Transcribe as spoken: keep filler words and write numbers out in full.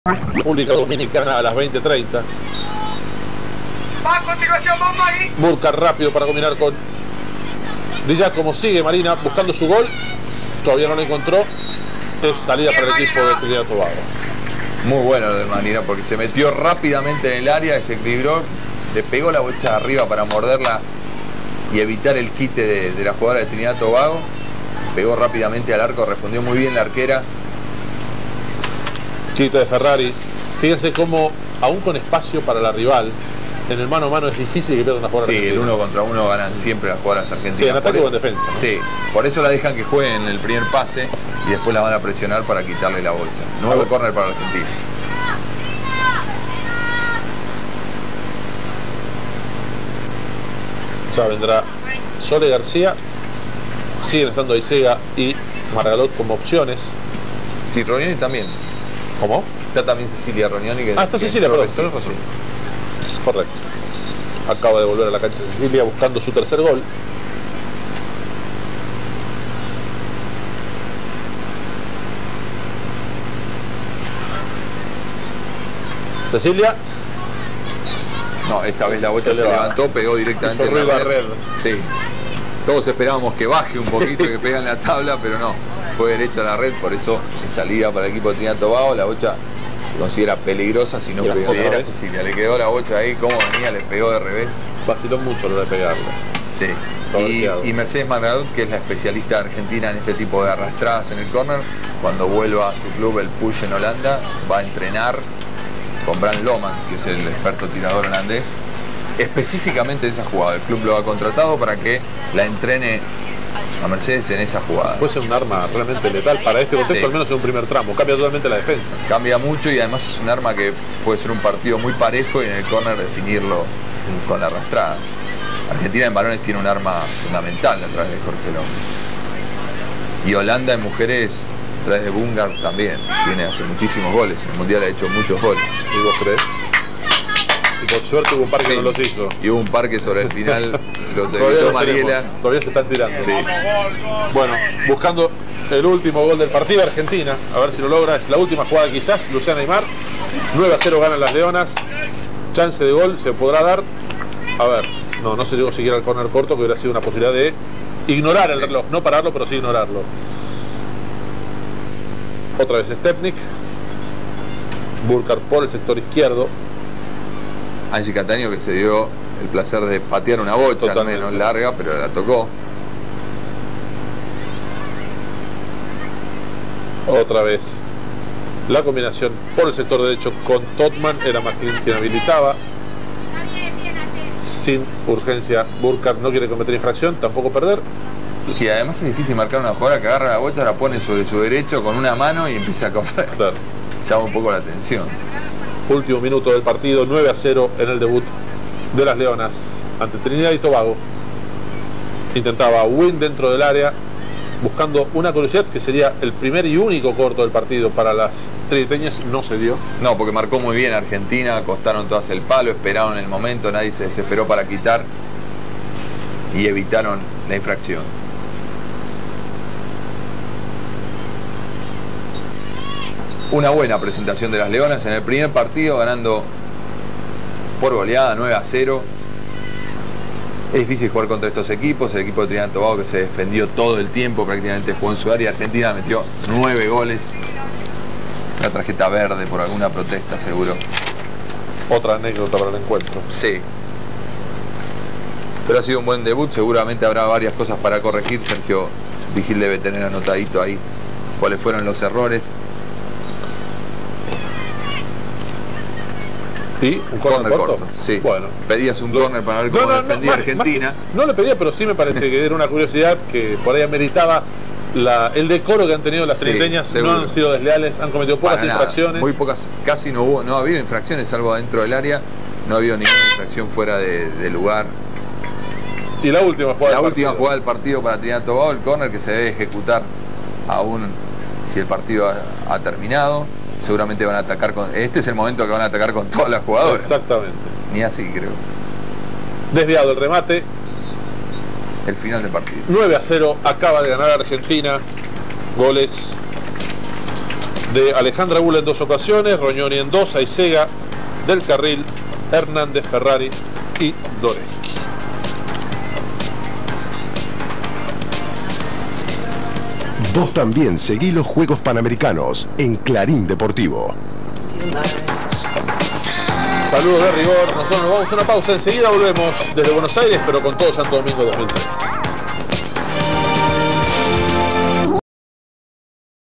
República Dominicana a las veinte treinta. Va a continuación, bomba ahí. Burkhardt rápido para combinar con Di Giacomo. Sigue Marina buscando su gol. Todavía no lo encontró. Es salida para el equipo de Trinidad y Tobago. Muy bueno lo de Marina porque se metió rápidamente en el área, se equilibró, le pegó la bocha arriba para morderla y evitar el quite de, de la jugadora de Trinidad y Tobago. Pegó rápidamente al arco, respondió muy bien la arquera. Quite de Ferrari. Fíjense cómo, aún con espacio para la rival, en el mano a mano es difícil que pierda una jugadora. Sí, argentina. el uno contra uno ganan siempre las jugadoras argentinas. Sí, en ataque por o en defensa, ¿no? Sí, por eso la dejan que juegue en el primer pase y después la van a presionar para quitarle la bocha. Nuevo córner para Argentina. Ya vendrá Sole García. Siguen estando Aisega y Margalot como opciones. Sí, Rognoni también. ¿Cómo? Está también Cecilia Rognoni. Que, ah, está que Cecilia, perdón. sí, Tenés razón. sí. Correcto. Acaba de volver a la cancha Cecilia buscando su tercer gol. Cecilia. No, esta vez la bocha se levantó, pegó directamente en la red. Sí. Todos esperábamos que baje un poquito, que pega en la tabla, pero no. Fue derecho a la red, por eso es salida para el equipo de Trinidad y Tobago. La bocha se considera peligrosa si no pegó. Sí, era Cecilia, le quedó la bocha ahí, como venía, le pegó de revés. Vaciló mucho lo de pegarle. Sí. Y, y Mercedes Margalot, que es la especialista argentina en este tipo de arrastradas en el córner, cuando vuelva a su club, el Puig en Holanda, va a entrenar con Bran Lomans, que es el experto tirador holandés, específicamente esa jugada. El club lo ha contratado para que la entrene a Mercedes en esa jugada. Puede ser un arma realmente letal para este contexto, sí. Al menos en un primer tramo. Cambia totalmente la defensa. Cambia mucho y además es un arma que puede ser un partido muy parejo y en el córner definirlo con la arrastrada. Argentina en varones tiene un arma fundamental a través de Jorge López. Y Holanda en mujeres, a través de Bungar también. Tiene hace muchísimos goles. En el Mundial ha hecho muchos goles. ¿Y vos crees? Y por suerte hubo un par que sí, no los hizo. Y hubo un par que sobre el final los evitó Mariela. Todavía se están tirando. Sí. Bueno, buscando el último gol del partido, Argentina. A ver si lo logra. Es la última jugada quizás. Luciana Aymar. nueve a cero ganan las Leonas. Chance de gol se podrá dar. A ver. No, no se llegó siquiera al córner corto, que hubiera sido una posibilidad de ignorar el reloj. No pararlo, pero sí ignorarlo. Otra vez Stepnik. Burkhardt por el sector izquierdo. Angie Cataño, que se dio el placer de patear una bocha, totalmente, al menos larga, pero la tocó. Otra vez la combinación por el sector derecho con Totman. Era Martín quien habilitaba. Sin urgencia, Burkhardt no quiere cometer infracción, tampoco perder. Y además es difícil marcar una jugada que agarra la bocha, la pone sobre su derecho con una mano y empieza a correr. Claro. Llama un poco la atención. Último minuto del partido, nueve a cero en el debut de las Leonas ante Trinidad y Tobago. Intentaba win dentro del área, buscando una curiosidad que sería el primer y único corto del partido para las triniteñas. No se dio. No, porque marcó muy bien Argentina, acostaron todas el palo, esperaron el momento, nadie se desesperó para quitar y evitaron la infracción. Una buena presentación de las Leonas en el primer partido, ganando por goleada nueve a cero. Es difícil jugar contra estos equipos. El equipo de Trinidad y Tobago, que se defendió todo el tiempo, prácticamente jugó en su área. Argentina metió nueve goles. Una tarjeta verde por alguna protesta, seguro. Otra anécdota para el encuentro. Sí. Pero ha sido un buen debut. Seguramente habrá varias cosas para corregir. Sergio Vigil debe tener anotadito ahí cuáles fueron los errores. ¿Y un córner corto? corto? Sí. Bueno. Pedías un córner para ver cómo no, no, defendía no, más, Argentina. Más que, no le pedía, pero sí me parece que era una curiosidad que por ahí ameritaba la, el decoro que han tenido las triniteñas. Sí, no han sido desleales, han cometido pocas para infracciones. Nada. Muy pocas, casi no hubo, no ha habido infracciones, salvo dentro del área. No ha habido ninguna infracción fuera de, de lugar. Y la última jugada La del última partido. jugada del partido para Trinidad y Tobago, el córner que se debe ejecutar aún si el partido ha, ha terminado. Seguramente van a atacar con... Este es el momento que van a atacar con todas las jugadoras. Exactamente. Ni así, creo. Desviado el remate. El final del partido. nueve a cero. Acaba de ganar Argentina. Goles de Alejandra Gula en dos ocasiones, Rognoni en dos, Aisega del Carril, Hernández, Ferrari y Doreski. Vos también seguí los Juegos Panamericanos en Clarín Deportivo. Saludos de rigor, nosotros nos vamos a una pausa, enseguida volvemos desde Buenos Aires, pero con todo Santo Domingo dos mil tres.